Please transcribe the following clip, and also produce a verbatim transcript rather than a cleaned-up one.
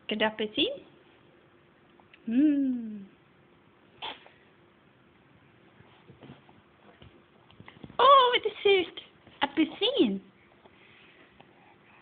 Ska du ha apelsin? Mm. Åh, vad det är surt! Apelsin!